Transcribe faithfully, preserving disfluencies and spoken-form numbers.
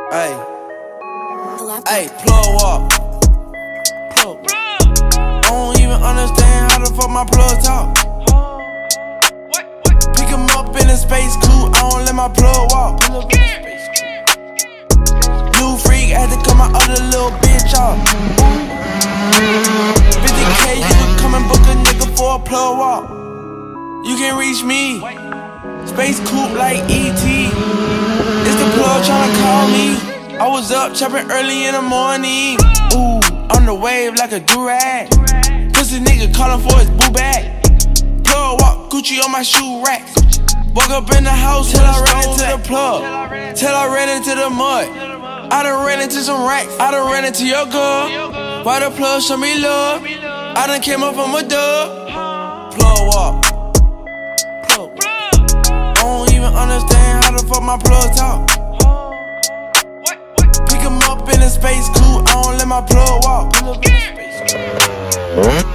Hey, hey, plug walk. Plug. I don't even understand how the fuck my plug talk. Pick him up in a space coupe, I don't let my plug walk. New freak, had to cut my other little bitch off. fifty K, you can come and book a nigga for a plug walk. You can reach me, space coupe like E T. It's the plug tryna call me. I was up chopping early in the morning. Ooh, on the wave like a durag. Pussy nigga callin' for his boo bag. Plug walk, Gucci on my shoe rack. Woke up in the house till I ran into the plug. Till I ran into the mud. I done ran into some racks. I done ran into your girl. Why the plug show me love? I done came up from a dub. Plug walk. Plug. I don't even understand how the fuck my plug talk. Pick him up in a space coupe, I don't let my plug walk.